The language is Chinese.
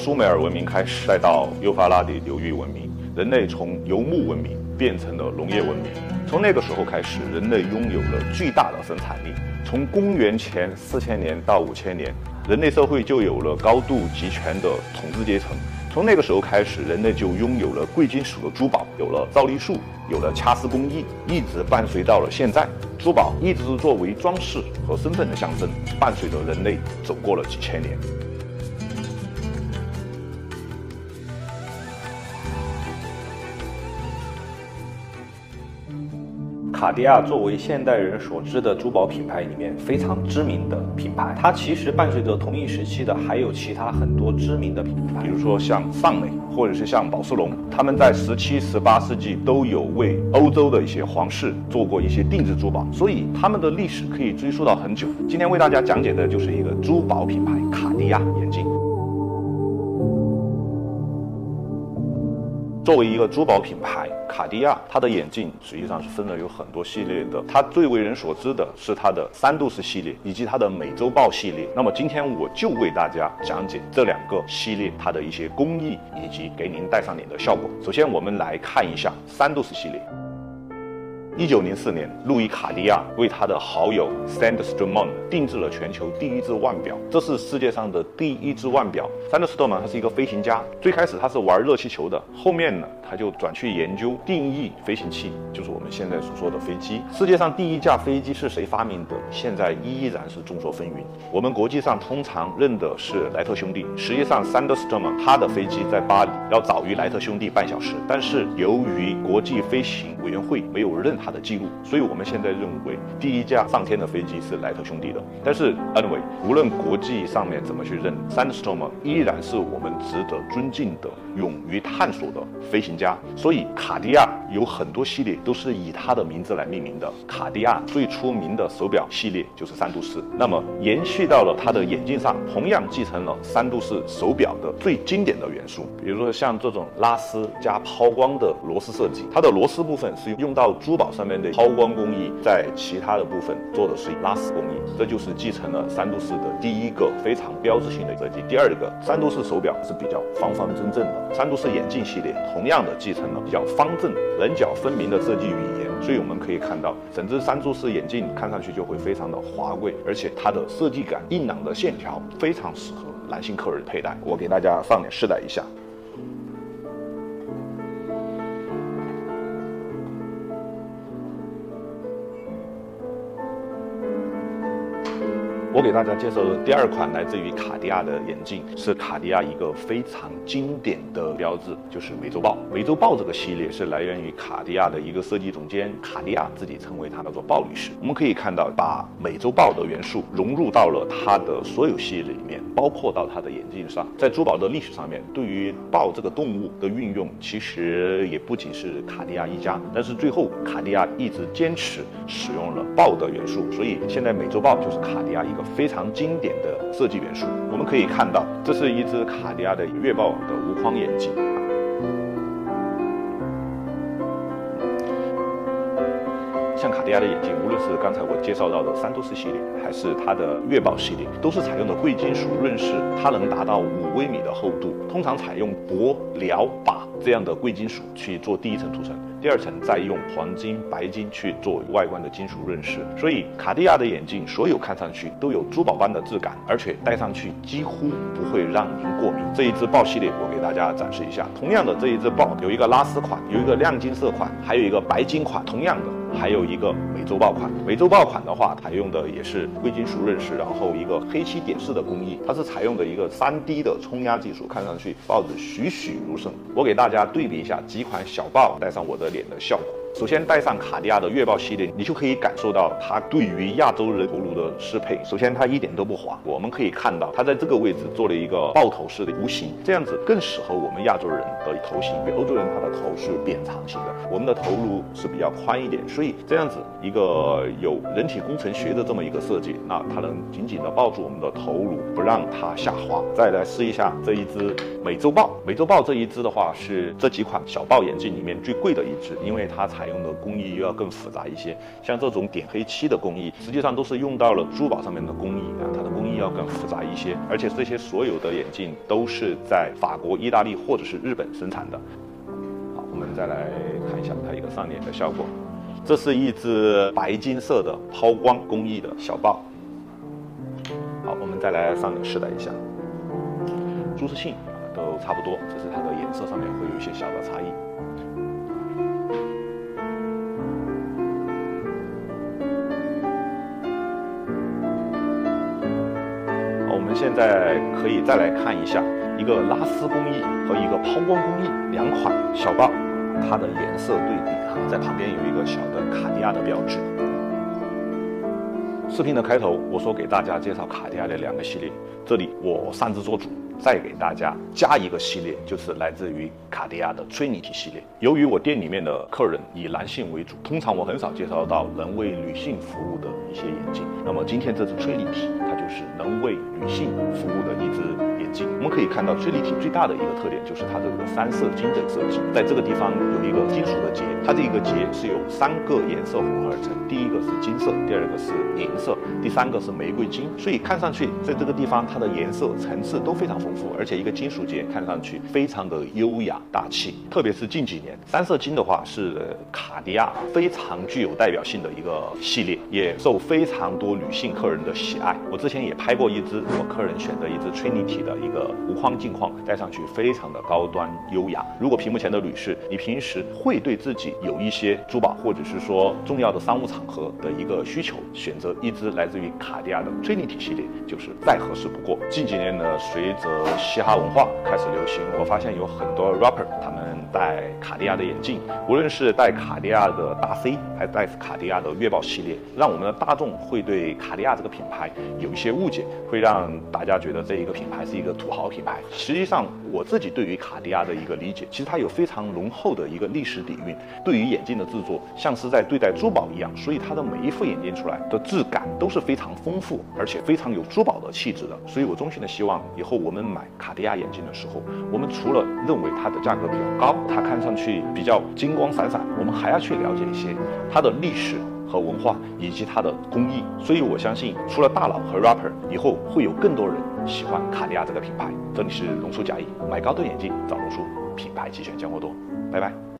苏美尔文明开始，再到幼发拉底流域文明，人类从游牧文明变成了农业文明。从那个时候开始，人类拥有了巨大的生产力。从公元前4000年到5000年，人类社会就有了高度集权的统治阶层。从那个时候开始，人类就拥有了贵金属的珠宝，有了造粒术，有了掐丝工艺，一直伴随到了现在。珠宝一直作为装饰和身份的象征，伴随着人类走过了几千年。卡地亚作为现代人所知的珠宝品牌里面非常知名的品牌，它其实伴随着同一时期的还有其他很多知名的品牌，比如说像尚美，或者是像宝丝龙，他们在17、18世纪都有为欧洲的一些皇室做过一些定制珠宝，所以他们的历史可以追溯到很久。今天为大家讲解的就是一个珠宝品牌卡地亚眼镜。作为一个珠宝品牌，卡地亚它的眼镜实际上是分了有很多系列的。它最为人所知的是它的3度式系列以及它的美洲豹系列。那么今天我就为大家讲解这2个系列它的一些工艺以及给您戴上脸的效果。首先我们来看一下3度式系列。1904年，路易卡地亚为他的好友 Sandstrom 定制了全球第一只腕表，这是世界上的第一只腕表。Sandstrom 他是一个飞行家，最开始他是玩热气球的，后面呢他就转去研究定义飞行器，就是我们现在所说的飞机。世界上第一架飞机是谁发明的，现在依然是众说纷纭。我们国际上通常认的是莱特兄弟，实际上 Sandstrom 他的飞机在巴黎要早于莱特兄弟半小时，但是由于国际飞行委员会没有认他的记录，所以我们现在认为第一架上天的飞机是莱特兄弟的。但是 anyway， 无论国际上面怎么去认， Sandstrom 依然是我们值得尊敬的勇于探索的飞行家。所以卡地亚有很多系列都是以他的名字来命名的。卡地亚最出名的手表系列就是3度式，那么延续到了他的眼镜上，同样继承了3度式手表的最经典的元素，比如说像这种拉丝加抛光的螺丝设计，它的螺丝部分是用到珠宝上面的抛光工艺，在其他的部分做的是拉丝工艺，这就是继承了3度式的第一个非常标志性的设计。第二个，3度式手表是比较方方正正的，3度式眼镜系列同样的继承了比较方正、棱角分明的设计语言，所以我们可以看到整只3度式眼镜看上去就会非常的华贵，而且它的设计感、硬朗的线条非常适合男性客人佩戴。我给大家上脸试戴一下。我给大家介绍的第2款来自于卡地亚的眼镜，是卡地亚一个非常经典的标志，就是美洲豹。美洲豹这个系列是来源于卡地亚的一个设计总监卡地亚自己称为他叫做豹律师。我们可以看到，把美洲豹的元素融入到了他的所有系列里面，包括到他的眼镜上。在珠宝的历史上面，对于豹这个动物的运用，其实也不仅是卡地亚一家，但是最后卡地亚一直坚持使用了豹的元素，所以现在美洲豹就是卡地亚一个非常经典的设计元素。我们可以看到，这是一只卡地亚的月豹的无框眼镜。像卡地亚的眼镜，无论是刚才我介绍到的3度式系列，还是它的月豹系列，都是采用的贵金属润饰，它能达到5微米的厚度，通常采用铂、铼、钯这样的贵金属去做第一层涂层，第2层再用黄金、白金去做外观的金属润饰。所以卡地亚的眼镜所有看上去都有珠宝般的质感，而且戴上去几乎不会让您过敏。这一只豹系列我给大家展示一下，同样的这一只豹有一个拉丝款，有一个亮金色款，还有一个白金款，同样的还有一个美洲豹款。美洲豹款的话，采用的也是贵金属润饰，然后一个黑漆点饰的工艺，它是采用的一个3D 的冲压技术，看上去豹子栩栩如生。我给大家对比一下几款小豹戴上我的脸的效果。首先戴上卡地亚的月豹系列，你就可以感受到它对于亚洲人头颅的适配。首先它一点都不滑，我们可以看到它在这个位置做了一个豹头式的弧形，这样子更适合我们亚洲人的头型。因为欧洲人他的头是扁长型的，我们的头颅是比较宽一点，所以这样子一个有人体工程学的这么一个设计，那它能紧紧的抱住我们的头颅，不让它下滑。再来试一下这一只美洲豹。美洲豹这一只的话是这几款小豹眼镜里面最贵的一只，因为它采采用的工艺又要更复杂一些。像这种点黑漆的工艺，实际上都是用到了珠宝上面的工艺啊，它的工艺要更复杂一些。而且这些所有的眼镜都是在法国、意大利或者是日本生产的。好，我们再来看一下它一个上脸的效果。这是一只白金色的抛光工艺的小豹。好，我们再来上脸试戴一下，舒适性都差不多，只是它的颜色上面会有一些小的差异。好，我们现在可以再来看一下一个拉丝工艺和一个抛光工艺两款小豹，它的颜色对比在旁边有一个小的卡地亚的标志。视频的开头我说给大家介绍卡地亚的2个系列，这里我擅自做主，再给大家加一个系列，就是来自于卡地亚的 Trinity 系列。由于我店里面的客人以男性为主，通常我很少介绍到能为女性服务的一些眼镜。那么今天这支 Trinity 它就是能为女性服务的一支眼镜。我们可以看到 Trinity 最大的一个特点就是它这个3色金的设计，在这个地方有一个金属的结，它这个结是由3个颜色混合而成，第一个是金色，第二个是银色，第3个是玫瑰金，所以看上去在这个地方它的颜色层次都非常丰富，而且一个金属结看上去非常的优雅大气。特别是近几年3色金的话是卡地亚非常具有代表性的一个系列，也受非常多女性客人的喜爱。我之前也拍过一支我客人选的一支 Trinity 的一个无框镜框，戴上去非常的高端优雅。如果屏幕前的女士，你平时会对自己有一些珠宝或者是说重要的商务场合的一个需求，选择一支来自于卡地亚的 Trinity 系列就是再合适不过。近几年呢，随着嘻哈文化开始流行，我发现有很多 rapper 他们戴卡地亚的眼镜，无论是戴卡地亚的大 C 还是戴卡地亚的月豹系列，让我们的大众会对卡地亚这个品牌有一些误解，会让大家觉得这一个品牌是一个土豪品牌。实际上我自己对于卡地亚的一个理解，其实它有非常浓厚的一个历史底蕴，对于眼镜的制作像是在对待珠宝一样，所以它的每一副眼镜出来的质感都是非常丰富，而且非常有珠宝的气质的。所以我衷心的希望以后我们买卡地亚眼镜的时候，我们除了认为它的价格比较高，它看上去比较金光闪闪，我们还要去了解一些它的历史和文化以及它的工艺。所以我相信除了大佬和 rapper， 以后会有更多人喜欢卡地亚这个品牌。这里是龙叔甲乙，买高端眼镜找龙叔，品牌齐全，见货多，拜拜。